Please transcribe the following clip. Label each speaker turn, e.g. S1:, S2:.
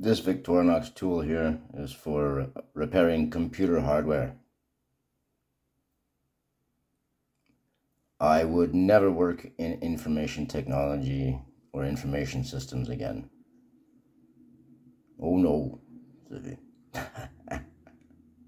S1: This Victorinox tool here is for repairing computer hardware. I would never work in information technology or information systems again. Oh no.